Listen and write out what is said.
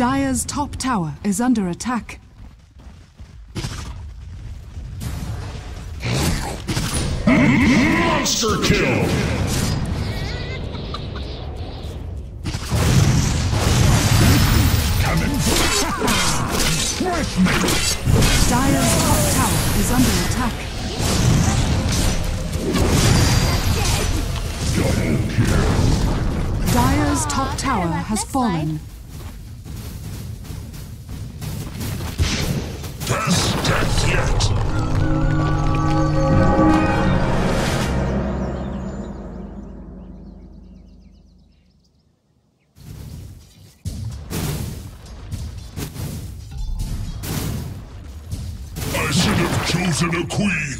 Dire's top tower is under attack. Monster kill! Coming for me! Dire's top tower is under attack. Double kill! Dire's top tower has fallen. Best death yet! I should have chosen a queen.